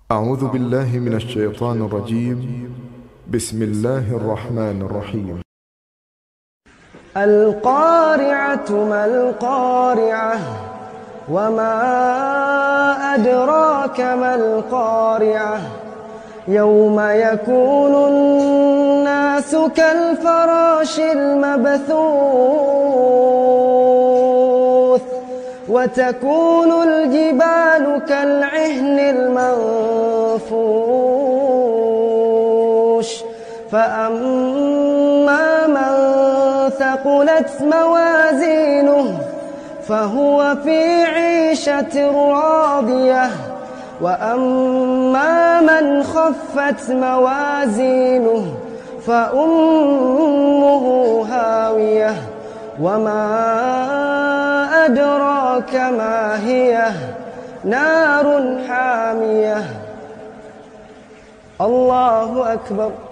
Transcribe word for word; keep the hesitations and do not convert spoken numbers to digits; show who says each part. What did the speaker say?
Speaker 1: أعوذ بالله من الشيطان الرجيم. بسم الله الرحمن الرحيم.
Speaker 2: القارعة ما القارعة وما أدراك ما القارعة يوم يكون الناس كالفراش المبثوث وتكون الجبال كالعهن المنفوش فأما من ثقلت موازينه فهو في عيشة راضية وأما من خفت موازينه فأمه هاوية وما أدراك ما هي نار حامية. الله أكبر.